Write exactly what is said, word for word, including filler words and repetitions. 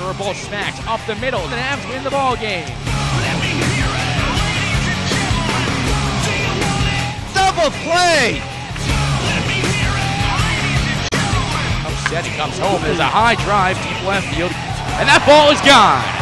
Center ball smacks up the middle, and the Avs win the ball game. Double play! Upsetting comes home. There's a high drive, deep left field, and that ball is gone.